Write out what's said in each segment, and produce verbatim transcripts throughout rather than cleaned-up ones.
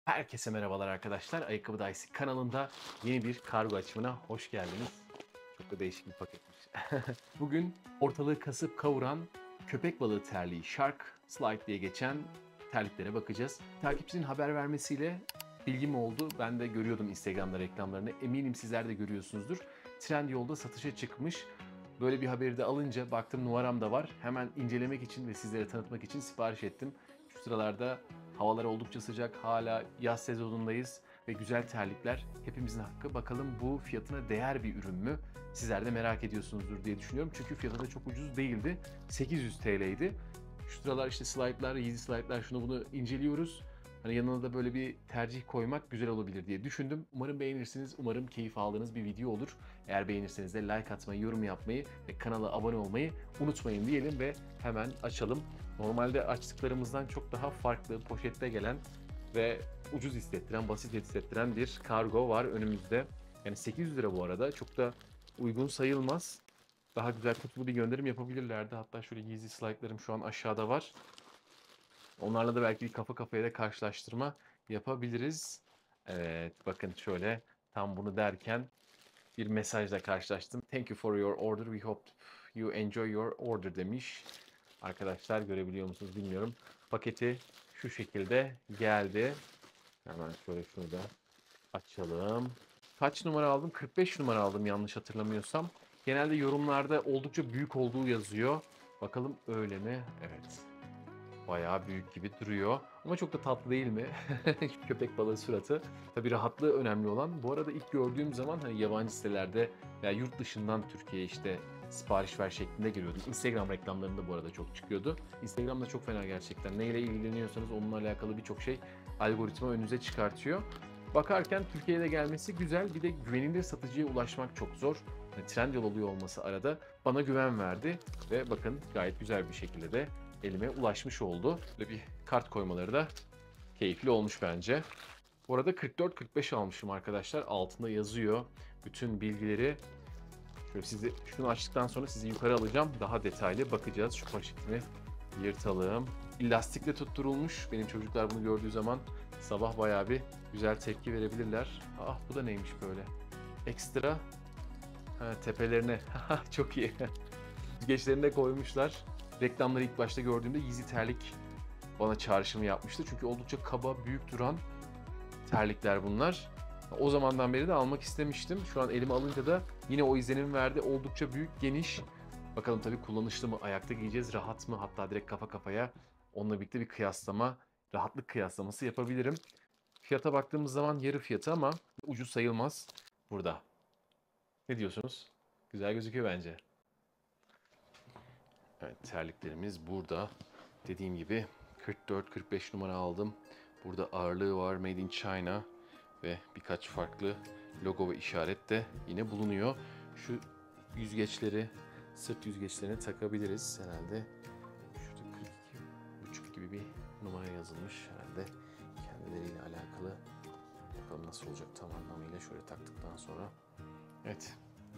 Herkese merhabalar arkadaşlar. Ayakkabı Dicey kanalında yeni bir kargo açımına hoş geldiniz. Çok da değişik bir paketmiş. Bugün ortalığı kasıp kavuran köpek balığı terliği Shark Slide diye geçen terliklere bakacağız. Takipçinin haber vermesiyle bilgim oldu. Ben de görüyordum Instagram'da reklamlarını. Eminim sizler de görüyorsunuzdur. Trendyol'da satışa çıkmış. Böyle bir haberi de alınca baktım numaram da var. Hemen incelemek için ve sizlere tanıtmak için sipariş ettim. Şu sıralarda havalar oldukça sıcak. Hala yaz sezonundayız ve güzel terlikler hepimizin hakkı. Bakalım bu fiyatına değer bir ürün mü? Sizler de merak ediyorsunuzdur diye düşünüyorum. Çünkü fiyatı da çok ucuz değildi. sekiz yüz T L'ydi. Şu sıralar işte slide'lar, Yeezy slide'lar şunu bunu inceliyoruz. Hani yanına da böyle bir tercih koymak güzel olabilir diye düşündüm. Umarım beğenirsiniz. Umarım keyif aldığınız bir video olur. Eğer beğenirseniz de like atmayı, yorum yapmayı ve kanala abone olmayı unutmayın diyelim ve hemen açalım. Normalde açtıklarımızdan çok daha farklı, poşette gelen ve ucuz hissettiren, basit hissettiren bir kargo var önümüzde. Yani sekiz yüz lira bu arada. Çok da uygun sayılmaz. Daha güzel kutulu bir gönderim yapabilirlerdi. Hatta şöyle Yeezy slide'larım şu an aşağıda var. Onlarla da belki bir kafa kafaya da karşılaştırma yapabiliriz. Evet, bakın şöyle tam bunu derken bir mesajla karşılaştım. Thank you for your order. We hope you enjoy your order demiş. Arkadaşlar görebiliyor musunuz bilmiyorum. Paketi şu şekilde geldi. Hemen şöyle şunu da açalım. Kaç numara aldım? kırk beş numara aldım yanlış hatırlamıyorsam. Genelde yorumlarda oldukça büyük olduğu yazıyor. Bakalım öyle mi? Evet. Bayağı büyük gibi duruyor. Ama çok da tatlı değil mi? Köpek balığı suratı. Tabii rahatlığı önemli olan. Bu arada ilk gördüğüm zaman hani yabancı sitelerde veya yurt dışından Türkiye'ye işte sipariş ver şeklinde geliyordum. Instagram reklamlarında bu arada çok çıkıyordu. Instagram'da çok fena gerçekten. Neyle ilgileniyorsanız onunla alakalı birçok şey algoritma önünüze çıkartıyor. Bakarken Türkiye'de gelmesi güzel. Bir de güvenilir satıcıya ulaşmak çok zor. Yani Trendyol oluyor olması arada bana güven verdi. Ve bakın gayet güzel bir şekilde de elime ulaşmış oldu. Böyle bir kart koymaları da keyifli olmuş bence. Bu arada kırk dört kırk beş almışım arkadaşlar. Altında yazıyor bütün bilgileri. Şöyle sizi şunu açtıktan sonra sizi yukarı alacağım. Daha detaylı bakacağız. Şu poşetini yırtalım. Lastikle tutturulmuş. Benim çocuklar bunu gördüğü zaman sabah bayağı bir güzel tepki verebilirler. Ah bu da neymiş böyle? Ekstra ha, tepelerine. Çok iyi. Yüzgeçlerini de koymuşlar. Reklamları ilk başta gördüğümde Yeezy terlik bana çağrışımı yapmıştı. Çünkü oldukça kaba, büyük duran terlikler bunlar. O zamandan beri de almak istemiştim. Şu an elime alınca da yine o izlenim verdi. Oldukça büyük, geniş. Bakalım tabii kullanışlı mı, ayakta giyeceğiz, rahat mı? Hatta direkt kafa kafaya onunla birlikte bir kıyaslama, rahatlık kıyaslaması yapabilirim. Fiyata baktığımız zaman yarı fiyatı ama ucuz sayılmaz burada. Ne diyorsunuz? Güzel gözüküyor bence. Evet, terliklerimiz burada. Dediğim gibi kırk dört kırk beş numara aldım. Burada ağırlığı var, Made in China ve birkaç farklı logo ve işaret de yine bulunuyor. Şu yüzgeçleri, sırt yüzgeçlerini takabiliriz herhalde. Şurada kırk iki buçuk gibi bir numara yazılmış herhalde. Kendileriyle alakalı. Bakalım nasıl olacak tam anlamıyla şöyle taktıktan sonra. Evet.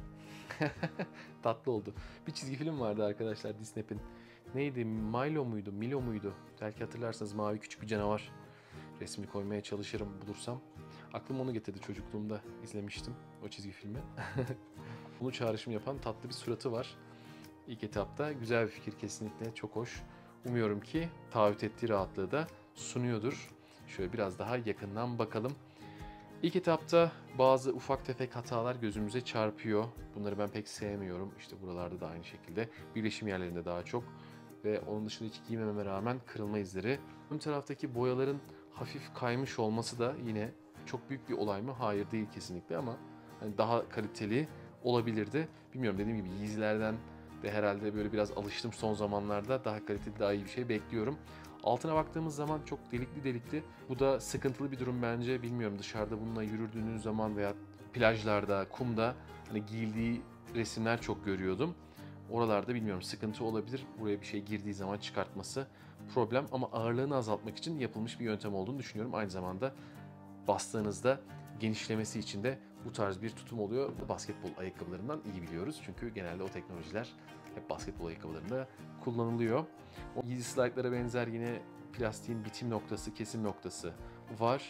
Tatlı oldu. Bir çizgi film vardı arkadaşlar Disney'in. Neydi? Milo muydu? Milo muydu? Belki hatırlarsanız mavi küçük bir canavar. Resmini koymaya çalışırım bulursam. Aklım onu getirdi, çocukluğumda izlemiştim o çizgi filmi. Bunu çağrışım yapan tatlı bir suratı var. İlk etapta güzel bir fikir, kesinlikle çok hoş. Umuyorum ki taahhüt ettiği rahatlığı da sunuyordur. Şöyle biraz daha yakından bakalım. İlk etapta bazı ufak tefek hatalar gözümüze çarpıyor. Bunları ben pek sevmiyorum. İşte buralarda da aynı şekilde. Birleşim yerlerinde daha çok. Ve onun dışında hiç giymememe rağmen kırılma izleri. Ön taraftaki boyaların hafif kaymış olması da yine çok büyük bir olay mı? Hayır, değil kesinlikle, ama hani daha kaliteli olabilirdi. Bilmiyorum, dediğim gibi Yeezy'lerden de herhalde böyle biraz alıştım son zamanlarda. Daha kaliteli, daha iyi bir şey bekliyorum. Altına baktığımız zaman çok delikli delikli. Bu da sıkıntılı bir durum bence. Bilmiyorum, dışarıda bununla yürüdüğünüz zaman veya plajlarda, kumda hani giyildiği resimler çok görüyordum. Oralarda bilmiyorum, sıkıntı olabilir. Buraya bir şey girdiği zaman çıkartması problem, ama ağırlığını azaltmak için yapılmış bir yöntem olduğunu düşünüyorum. Aynı zamanda bastığınızda genişlemesi için de bu tarz bir tutum oluyor. Basketbol ayakkabılarından iyi biliyoruz. Çünkü genelde o teknolojiler hep basketbol ayakkabılarında kullanılıyor. O Yeezy slide'lara benzer yine plastiğin bitim noktası, kesim noktası var.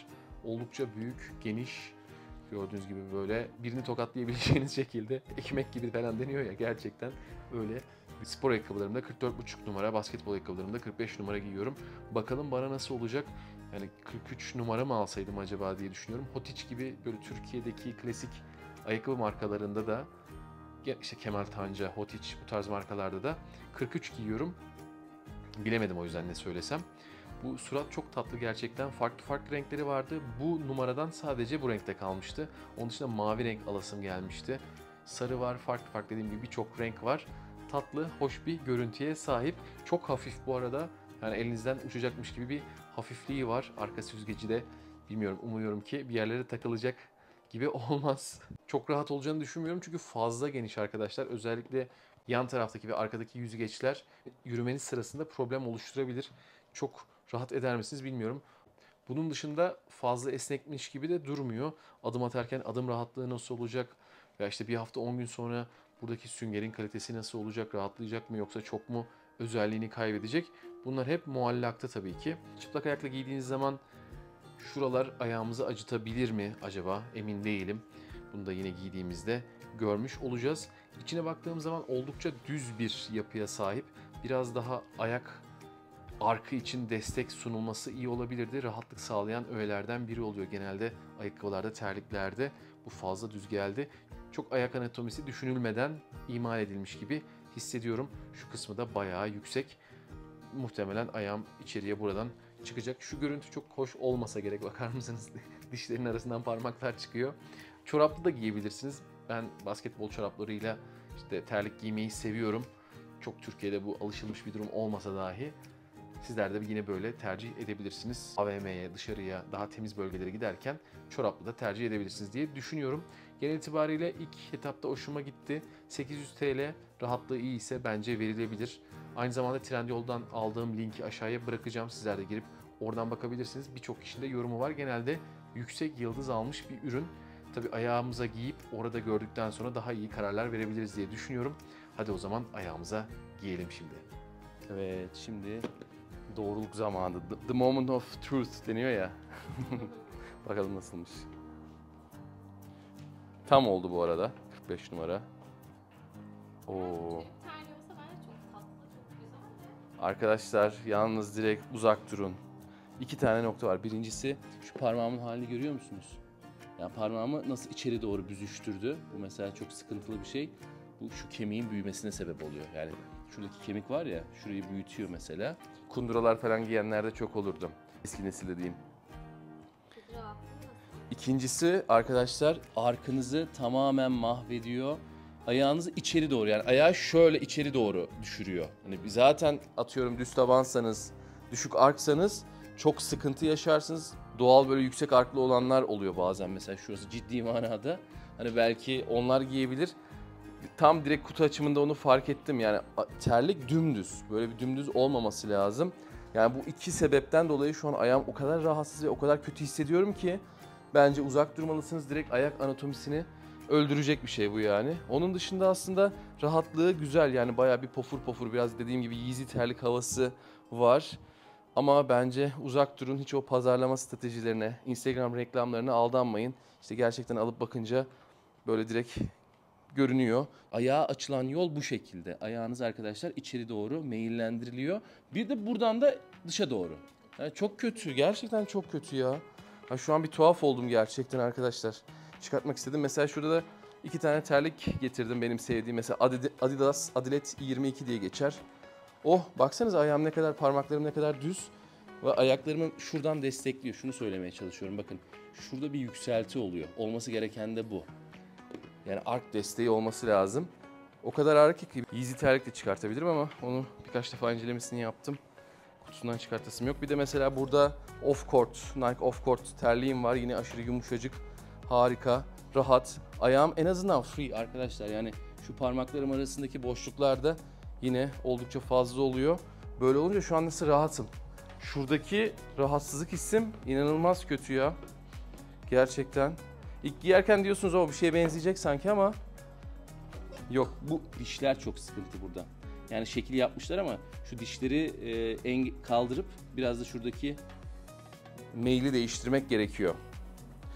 Oldukça büyük, geniş. Gördüğünüz gibi böyle birini tokatlayabileceğiniz şekilde ekmek gibi falan deniyor ya, gerçekten öyle. Spor ayakkabılarımda kırk dört buçuk numara, basketbol ayakkabılarımda kırk beş numara giyiyorum. Bakalım bana nasıl olacak? Yani kırk üç numara mı alsaydım acaba diye düşünüyorum. Hotiç gibi böyle Türkiye'deki klasik ayakkabı markalarında da, işte Kemal Tanca, Hotiç, bu tarz markalarda da kırk üç giyiyorum. Bilemedim o yüzden ne söylesem. Bu surat çok tatlı gerçekten. Farklı farklı renkleri vardı. Bu numaradan sadece bu renkte kalmıştı. Onun dışında mavi renk alasım gelmişti. Sarı var, farklı farklı dediğim gibi birçok renk var. Tatlı, hoş bir görüntüye sahip. Çok hafif bu arada. Yani elinizden uçacakmış gibi bir hafifliği var. Arka süzgeci de bilmiyorum, umuyorum ki bir yerlere takılacak gibi olmaz. Çok rahat olacağını düşünmüyorum çünkü fazla geniş arkadaşlar. Özellikle yan taraftaki ve arkadaki yüzgeçler yürümeniz sırasında problem oluşturabilir. Çok rahat eder misiniz bilmiyorum. Bunun dışında fazla esnekmiş gibi de durmuyor. Adım atarken adım rahatlığı nasıl olacak? Ya işte bir hafta on gün sonra buradaki süngerin kalitesi nasıl olacak? Rahatlayacak mı yoksa çok mu özelliğini kaybedecek? Bunlar hep muallakta tabii ki. Çıplak ayakla giydiğiniz zaman şuralar ayağımızı acıtabilir mi acaba? Emin değilim. Bunu da yine giydiğimizde görmüş olacağız. İçine baktığım zaman oldukça düz bir yapıya sahip. Biraz daha ayak arkı için destek sunulması iyi olabilirdi. Rahatlık sağlayan öğelerden biri oluyor genelde ayakkabılarda, terliklerde. Bu fazla düz geldi. Çok ayak anatomisi düşünülmeden imal edilmiş gibi hissediyorum. Şu kısmı da bayağı yüksek. Muhtemelen ayağım içeriye buradan çıkacak. Şu görüntü çok hoş olmasa gerek, bakar mısınız? Dişlerin arasından parmaklar çıkıyor. Çoraplı da giyebilirsiniz. Ben basketbol çoraplarıyla işte terlik giymeyi seviyorum. Çok Türkiye'de bu alışılmış bir durum olmasa dahi sizler de yine böyle tercih edebilirsiniz. A V M'ye, dışarıya, daha temiz bölgelere giderken çoraplı da tercih edebilirsiniz diye düşünüyorum. Genel itibariyle ilk etapta hoşuma gitti. sekiz yüz TL rahatlığı iyi ise bence verilebilir. Aynı zamanda Trendyol'dan aldığım linki aşağıya bırakacağım. Sizler de girip oradan bakabilirsiniz. Birçok kişinin de yorumu var. Genelde yüksek yıldız almış bir ürün. Tabii ayağımıza giyip orada gördükten sonra daha iyi kararlar verebiliriz diye düşünüyorum. Hadi o zaman ayağımıza giyelim şimdi. Evet, şimdi doğruluk zamanı. The, the moment of truth deniyor ya. Bakalım nasılmış. Tam oldu bu arada. kırk beş numara. Oo. Arkadaşlar yalnız direkt uzak durun. İki tane nokta var. Birincisi şu parmağımın halini görüyor musunuz? Yani parmağımı nasıl içeri doğru büzüştürdü. Bu mesela çok sıkıntılı bir şey. Bu şu kemiğin büyümesine sebep oluyor. Yani şuradaki kemik var ya, şurayı büyütüyor mesela. Kunduralar falan giyenlerde çok olurdu. Eski nesilde diyeyim. İkincisi arkadaşlar arkanızı tamamen mahvediyor. Ayağınızı içeri doğru, yani ayağı şöyle içeri doğru düşürüyor. Hani zaten atıyorum düz tabansanız, düşük arksanız çok sıkıntı yaşarsınız. Doğal böyle yüksek arklı olanlar oluyor bazen, mesela şurası ciddi manada. Hani belki onlar giyebilir. Tam direkt kutu açımında onu fark ettim. Yani terlik dümdüz. Böyle bir dümdüz olmaması lazım. Yani bu iki sebepten dolayı şu an ayağım o kadar rahatsız ve o kadar kötü hissediyorum ki bence uzak durmalısınız. Direkt ayak anatomisini öldürecek bir şey bu yani. Onun dışında aslında rahatlığı güzel. Yani bayağı bir pofur pofur, biraz dediğim gibi Yeezy terlik havası var. Ama bence uzak durun, hiç o pazarlama stratejilerine, Instagram reklamlarına aldanmayın. İşte gerçekten alıp bakınca böyle direkt görünüyor. Ayağa açılan yol bu şekilde. Ayağınız arkadaşlar içeri doğru meyillendiriliyor. Bir de buradan da dışa doğru. Yani çok kötü. Gerçekten çok kötü ya. Ha, şu an bir tuhaf oldum gerçekten arkadaşlar. Çıkartmak istedim. Mesela şurada da iki tane terlik getirdim benim sevdiğim. Mesela Adidas Adilet yirmi iki diye geçer. Oh, baksanıza ayağım ne kadar, parmaklarım ne kadar düz. Ve ayaklarımı şuradan destekliyor. Şunu söylemeye çalışıyorum. Bakın şurada bir yükselti oluyor. Olması gereken de bu. Yani ark desteği olması lazım. O kadar ağır ki Yeezy terlik de çıkartabilirim ama onu birkaç defa incelemesini yaptım. Kutusundan çıkartasım yok. Bir de mesela burada off court, Nike off court terliğim var. Yine aşırı yumuşacık, harika, rahat. Ayağım en azından free arkadaşlar. Yani şu parmaklarım arasındaki boşluklarda yine oldukça fazla oluyor. Böyle olunca şu an nasıl rahatım. Şuradaki rahatsızlık hissim inanılmaz kötü ya. Gerçekten. İlk giyerken diyorsunuz o bir şeye benzeyecek sanki ama yok. Bu dişler çok sıkıntı burada. Yani şekil yapmışlar ama şu dişleri e, kaldırıp biraz da şuradaki meyli değiştirmek gerekiyor.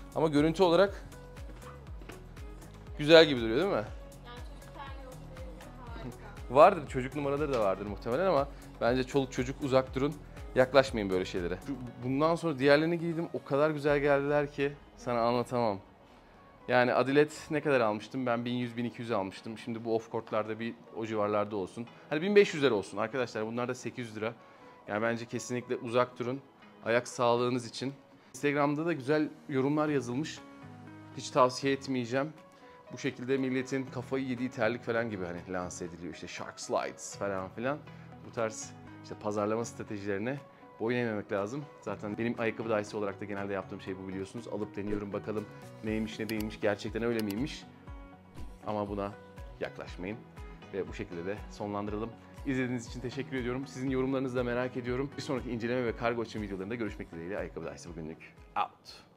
Ama görüntü olarak güzel gibi duruyor değil mi? Yani çocuk terliği olsa harika. Vardır, çocuk numaraları da vardır muhtemelen ama bence çoluk çocuk uzak durun. Yaklaşmayın böyle şeylere. Şu- Bundan sonra diğerlerini giydim. O kadar güzel geldiler ki sana anlatamam. Yani Adilet ne kadar almıştım? Ben bin yüz bin iki yüz almıştım. Şimdi bu off court'larda bir o civarlarda olsun. Hani bin beş yüz lira olsun arkadaşlar. Bunlar da sekiz yüz lira. Yani bence kesinlikle uzak durun. Ayak sağlığınız için. Instagram'da da güzel yorumlar yazılmış. Hiç tavsiye etmeyeceğim. Bu şekilde milletin kafayı yediği terlik falan gibi hani lanse ediliyor. İşte shark slides falan filan. Bu tarz işte pazarlama stratejilerine boyun eğmemek lazım. Zaten benim ayakkabı dahisi olarak da genelde yaptığım şey bu, biliyorsunuz. Alıp deniyorum, bakalım neymiş ne değilmiş, gerçekten öyle miymiş. Ama buna yaklaşmayın. Ve bu şekilde de sonlandıralım. İzlediğiniz için teşekkür ediyorum. Sizin yorumlarınızı da merak ediyorum. Bir sonraki inceleme ve kargo açım videolarında görüşmek dileğiyle. Ayakkabı dahisi bugünlük out.